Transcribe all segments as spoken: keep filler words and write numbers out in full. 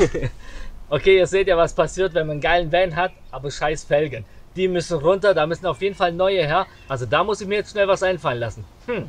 Okay, ihr seht ja, was passiert, wenn man einen geilen Van hat, aber scheiß Felgen. Die müssen runter, da müssen auf jeden Fall neue her. Also da muss ich mir jetzt schnell was einfallen lassen. Hm.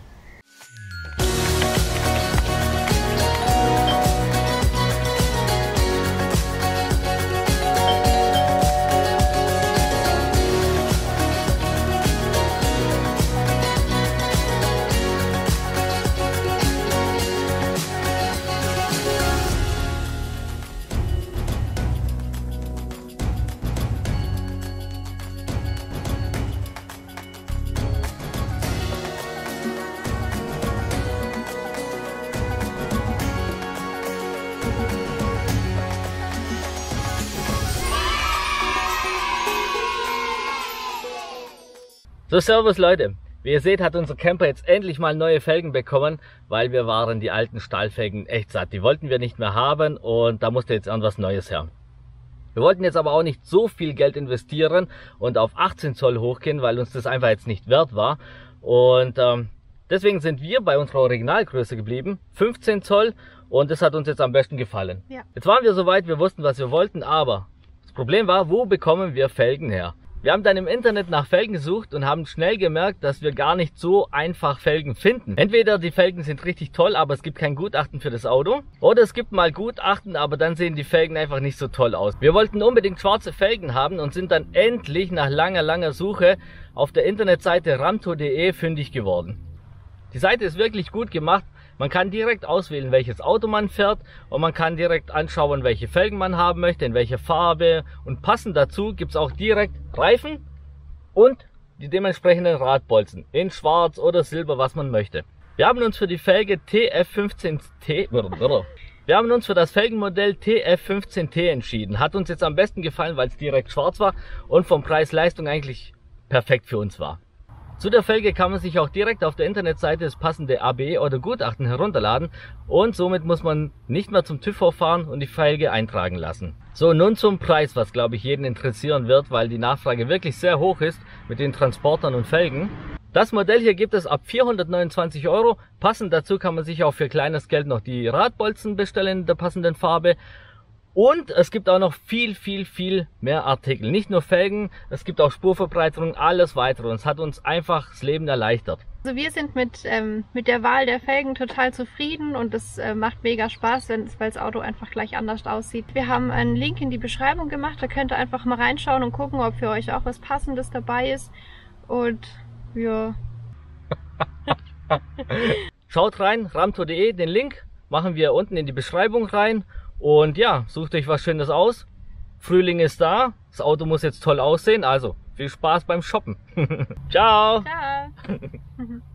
So, servus Leute. Wie ihr seht, hat unser Camper jetzt endlich mal neue Felgen bekommen, weil wir waren die alten Stahlfelgen echt satt. Die wollten wir nicht mehr haben und da musste jetzt irgendwas Neues her. Wir wollten jetzt aber auch nicht so viel Geld investieren und auf achtzehn Zoll hochgehen, weil uns das einfach jetzt nicht wert war. Und ähm, deswegen sind wir bei unserer Originalgröße geblieben, fünfzehn Zoll, und das hat uns jetzt am besten gefallen. Ja. Jetzt waren wir soweit, wir wussten, was wir wollten, aber das Problem war, wo bekommen wir Felgen her? Wir haben dann im Internet nach Felgen gesucht und haben schnell gemerkt, dass wir gar nicht so einfach Felgen finden. Entweder die Felgen sind richtig toll, aber es gibt kein Gutachten für das Auto. Oder es gibt mal Gutachten, aber dann sehen die Felgen einfach nicht so toll aus. Wir wollten unbedingt schwarze Felgen haben und sind dann endlich nach langer, langer Suche auf der Internetseite ramto punkt de fündig geworden. Die Seite ist wirklich gut gemacht. Man kann direkt auswählen, welches Auto man fährt, und man kann direkt anschauen, welche Felgen man haben möchte, in welcher Farbe, und passend dazu gibt es auch direkt Reifen und die dementsprechenden Radbolzen in schwarz oder silber, was man möchte. Wir haben uns für die Felge T F fünfzehn T Wir haben uns für das Felgenmodell T F fünfzehn T entschieden. Hat uns jetzt am besten gefallen, weil es direkt schwarz war und vom Preis-Leistung eigentlich perfekt für uns war. Zu der Felge kann man sich auch direkt auf der Internetseite das passende A B oder Gutachten herunterladen und somit muss man nicht mehr zum TÜV fahren und die Felge eintragen lassen. So, nun zum Preis, was glaube ich jeden interessieren wird, weil die Nachfrage wirklich sehr hoch ist mit den Transportern und Felgen. Das Modell hier gibt es ab vierhundertneunundzwanzig Euro. Passend dazu kann man sich auch für kleines Geld noch die Radbolzen bestellen in der passenden Farbe. Und es gibt auch noch viel, viel, viel mehr Artikel. Nicht nur Felgen, es gibt auch Spurverbreiterung, alles weitere. Und es hat uns einfach das Leben erleichtert. Also wir sind mit, ähm, mit der Wahl der Felgen total zufrieden und es äh, macht mega Spaß, weil das Auto einfach gleich anders aussieht. Wir haben einen Link in die Beschreibung gemacht, da könnt ihr einfach mal reinschauen und gucken, ob für euch auch was Passendes dabei ist. Und ja. Schaut rein, ramto punkt de, den Link machen wir unten in die Beschreibung rein. Und ja, sucht euch was Schönes aus. Frühling ist da, das Auto muss jetzt toll aussehen, also viel Spaß beim Shoppen. Ciao! Ciao!